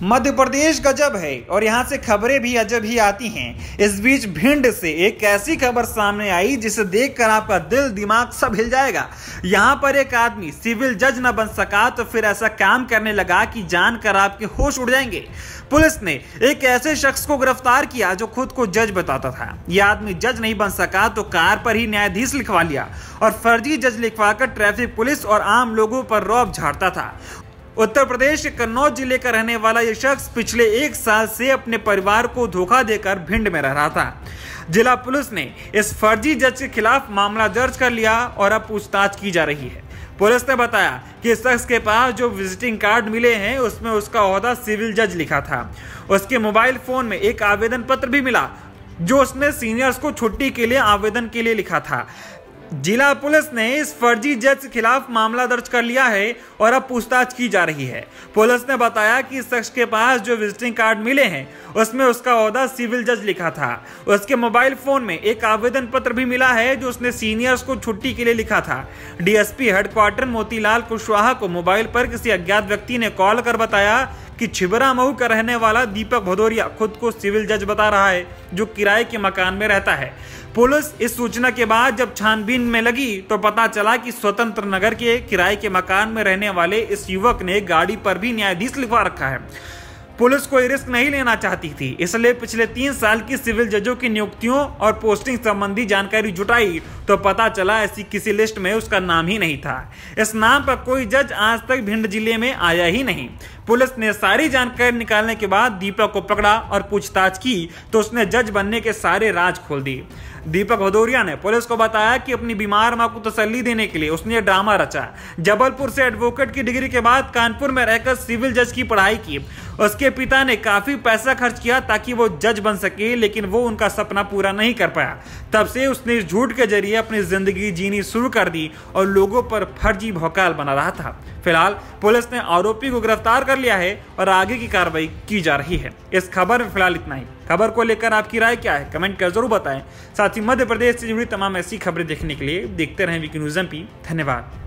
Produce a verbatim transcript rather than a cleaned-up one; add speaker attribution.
Speaker 1: मध्य प्रदेश गजब है और यहाँ से खबरें भी अजब ही आती हैं। इस बीच भिंड से एक ऐसी खबर सामने आई जिसे देखकर आपका दिल दिमाग सब हिल जाएगा। यहाँ पर एक आदमी सिविल जज न बन सका तो फिर ऐसा काम करने लगा कि जानकर आपके होश उड़ जाएंगे। पुलिस ने एक ऐसे शख्स को गिरफ्तार किया जो खुद को जज बताता था। यह आदमी जज नहीं बन सका तो कार पर ही न्यायाधीश लिखवा लिया और फर्जी जज लिखवाकर ट्रैफिक पुलिस और आम लोगों पर रौब झाड़ता था। उत्तर प्रदेश के कन्नौज जिले का रहने वाला यह शख्स पिछले एक साल से अपने परिवार को धोखा देकर भिंड में रह रहा था। जिला पुलिस ने इस फर्जी जज के खिलाफ मामला दर्ज कर लिया और अब पूछताछ की जा रही है। पुलिस ने बताया कि इस शख्स के पास जो विजिटिंग कार्ड मिले हैं उसमें उसका ओहदा सिविल जज लिखा था। उसके मोबाइल फोन में एक आवेदन पत्र भी मिला जो उसने सीनियर्स को छुट्टी के लिए आवेदन के लिए लिखा था। जिला पुलिस ने इस फर्जी जज के खिलाफ मामला दर्ज कर लिया है और अब पूछताछ की जा रही है। पुलिस ने बताया कि इस शख्स के पास जो विजिटिंग कार्ड मिले हैं उसमें उसका ओहदा सिविल जज लिखा था। उसके मोबाइल फोन में एक आवेदन पत्र भी मिला है जो उसने सीनियर्स को छुट्टी के लिए लिखा था। डीएसपी हेडक्वार्टर मोतीलाल कुशवाहा को मोबाइल पर किसी अज्ञात व्यक्ति ने कॉल कर बताया कि छिबरा मऊ का रहने वाला दीपक भदौरिया खुद को सिविल जज बता रहा है जो किराए के मकान में रहता है। पुलिस इस सूचना के बाद जब छानबीन में लगी तो पता चला कि स्वतंत्र नगर के किराए के मकान में रहने वाले इस युवक ने गाड़ी पर भी न्यायाधीश लिखवा रखा है। पुलिस कोई रिस्क नहीं लेना चाहती थी, इसलिए पिछले तीन साल की सिविल जजों की नियुक्तियों और पोस्टिंग संबंधी जानकारी जुटाई तो पता चला ऐसी किसी लिस्ट में उसका नाम ही नहीं था। इस नाम पर कोई जज आज तक भिंड जिले में आया ही नहीं। पुलिस ने सारी जानकारी निकालने के बाद दीपक को पकड़ा और पूछताछ की तो उसने जज बनने के सारे राज खोल दिए। दीपक भदौरिया ने पुलिस को बताया कि अपनी बीमार मां को तसल्ली देने के लिए उसने ड्रामा रचा। जबलपुर से एडवोकेट की डिग्री के बाद कानपुर में रहकर सिविल जज की पढ़ाई की। उसके पिता ने काफी पैसा खर्च किया ताकि वो जज बन सके, लेकिन वो उनका सपना पूरा नहीं कर पाया। तब से उसने इस झूठ के जरिए अपनी जिंदगी जीनी शुरू कर दी और लोगों पर फर्जी भौकाल बना रहा था। फिलहाल पुलिस ने आरोपी को गिरफ्तार कर लिया है और आगे की कार्रवाई की जा रही है। इस खबर में फिलहाल इतना ही। खबर को लेकर आपकी राय क्या है कमेंट कर जरूर बताएं। साथ ही मध्य प्रदेश से जुड़ी तमाम ऐसी खबरें देखने के लिए देखते रहें वीक न्यूज़ एमपी। धन्यवाद।